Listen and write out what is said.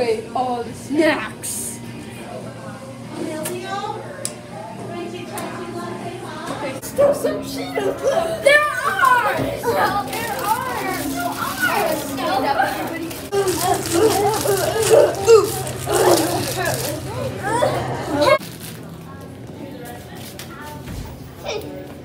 away all the snacks. Okay, still some Cheetos left. There are! Well, there are! Stand up, everybody.